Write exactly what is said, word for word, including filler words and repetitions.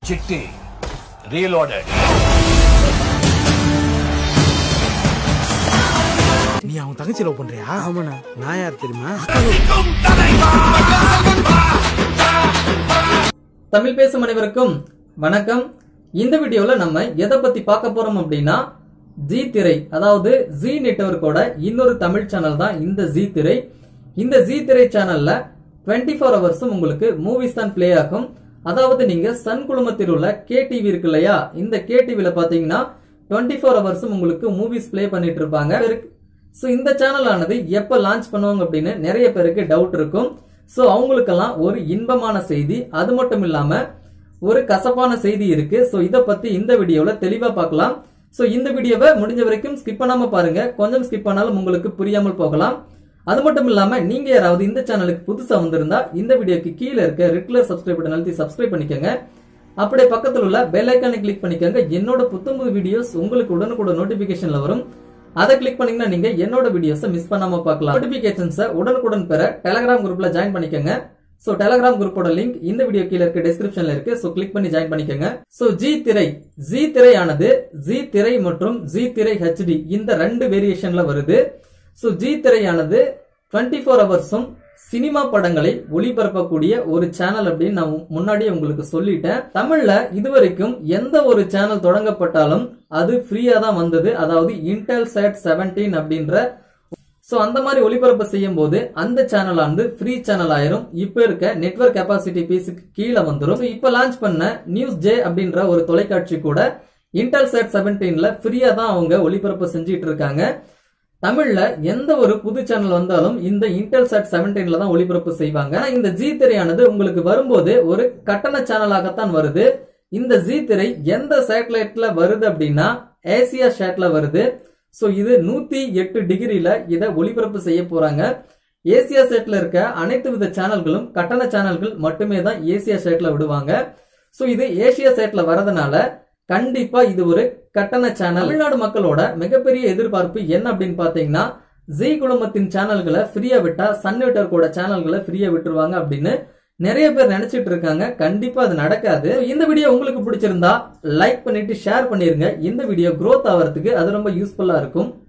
Chitti reloaded. நீ அவன் தங்கச்சி லவ் பண்றியா? ஆமாண்ணா. நான் யார் தெரியுமா? தமிழ் பேசும் அனைவருக்கும் வணக்கம். இந்த வீடியோல நம்ம எதை பத்தி பார்க்க போறோம் அப்படின்னா, ஜி திரை, அதாவது ஜி நெட்வொர்க்கோட இன்னொரு தமிழ் சேனல் தான் இந்த ஜி திரை. இந்த ஜி திரை சேனல்ல டுவெண்ட்டி ஃபோர் ஹவர்ஸும் உங்களுக்கு மூவிஸ் தான் பிளே ஆகும். அதாவது நீங்க சன் குழுமத்தில் உள்ள கே டிவி இருக்கு இல்லையா, இந்த கே டிவில பாத்தீங்கன்னா டுவெண்ட்டி ஃபோர் ஹவர்ஸும் உங்களுக்கு மூவிஸ் பிளே பண்ணிட்டு இருப்பாங்க. சோ இந்த சேனல் ஆனது எப்ப லான்ச் பண்ணுவாங்க அப்படின்னு நிறைய பேருக்கு டவுட் இருக்கும். சோ அவங்களுக்கெல்லாம் ஒரு இன்பமான செய்தி, அது மட்டும் இல்லாம ஒரு கசப்பான செய்தி இருக்கு. சோ இத பத்தி இந்த வீடியோல தெளிவா பார்க்கலாம். சோ இந்த வீடியோவை முடிஞ்ச வரைக்கும் ஸ்கிப் பண்ணாம பாருங்க. கொஞ்சம் ஸ்கிப் பண்ணாலும் உங்களுக்கு புரியாமல் போகலாம். அது மட்டும் இல்லாம நீங்க யாராவது இந்த சேனலுக்கு புதுசா வந்திருந்தா இந்த வீடியோக்கு கீழே இருக்க ரெட் கலர் சப்ஸ்கிரைப் பட்டன் அழுத்தி சப்ஸ்கிரைப் பண்ணிக்கோங்க. அப்படியே பக்கத்தில் உள்ள பெல் ஐகானை கிளிக் பண்ணிக்கோங்க. என்னோட புத்தம்புது வீடியோஸ் உங்களுக்கு உடனுக்குடன் நோட்டிபிகேஷன்ல வரும். அதை கிளிக் பண்ணீங்கன்னா நீங்க என்னோட வீடியோஸை மிஸ் பண்ணாம பார்க்கலாம். நோட்டிபிகேஷன்ஸை உடனுக்குடன் பெற டெலிகிராம் குரூப்ல ஜாயின் பண்ணிக்கோங்க. சோ டெலிகிராம் குரூப்போட லிங்க் இந்த வீடியோ கீழே இருக்க டிஸ்கிரிப்ஷன்ல இருக்கு. சோ கிளிக் பண்ணி ஜாயின் பண்ணிக்கோங்க. சோ ஜி திரை ஜி திரையானது ஜி திரை மற்றும் ஜி திரை ஹெச்டி இந்த ரெண்டு வேரியேஷன்ல வருது. சோ ஜி திரையானது டுவெண்ட்டி ஃபோர் ஹவர்ஸும் சினிமா படங்களை ஒளிபரப்பக்கூடிய ஒரு சேனல் அப்படின்னு நான் முன்னாடியே உங்களுக்கு சொல்லிட்டேன். தமிழ்ல இதுவரைக்கும் எந்த ஒரு சேனல் தொடங்கப்பட்டாலும் அது ஃப்ரீயா தான் வந்தது, அதாவது இன்டெல்சாட் செவன்டீன் அப்படின்ற. சோ அந்த மாதிரி ஒளிபரப்பு செய்யும் போது அந்த சேனல் ஆனது ஃப்ரீ சேனல் ஆயிரும். இப்ப இருக்க நெட்வொர்க் கெபாசிட்டி பீஸுக்கு கீழே வந்துடும். இப்ப லான்ச் பண்ண நியூஸ் ஜே அப்படின்ற ஒரு தொலைக்காட்சி கூட இன்டெல்சாட் செவன்டீன்ல ஃப்ரீயா தான் அவங்க ஒளிபரப்பு செஞ்சிட்டு இருக்காங்க. தமிழ்ல எந்த ஒரு புது சேனல் வந்தாலும் இந்த இன்டெல்சாட் செவன்டீன்ல தான் ஒளிபரப்பு செய்வாங்க. இந்த ஜி திரையானது உங்களுக்கு வரும்போது ஒரு கட்டண சேனலாகத்தான் வருது. இந்த ஜி திரை எந்த சேட்டலைட்ல வருது அப்படின்னா ஏசியா சேட்ல வருது. சோ இது நூத்தி எட்டு டிகிரில இதை ஒளிபரப்பு செய்ய போறாங்க. ஏசியா சேட்ல இருக்க அனைத்து வித சேனல்களும் கட்டண சேனல்கள் மட்டுமே தான் ஏசியா சேட்ல விடுவாங்க. சோ இது ஏசியா சேட்ல வரதுனால கண்டிப்பா இது ஒரு கட்டண சேனல். தமிழ்நாடு மக்களோட மிகப்பெரிய எதிர்பார்ப்பு என்ன அப்படின்னு பாத்தீங்கன்னா, ஜி குழுமத்தின் சேனல்களை ஃப்ரீயா விட்டா சன் நெட்வொர்க்கோட சேனல்களை ஃப்ரீயா விட்டுருவாங்க அப்படின்னு நிறைய பேர் நினைச்சிட்டு இருக்காங்க. கண்டிப்பா அது நடக்காது. இந்த வீடியோ உங்களுக்கு பிடிச்சிருந்தா லைக் பண்ணிட்டு ஷேர் பண்ணிருங்க. இந்த வீடியோ growth ஆகிறதுக்கு அது ரொம்ப யூஸ்ஃபுல்லா இருக்கும்.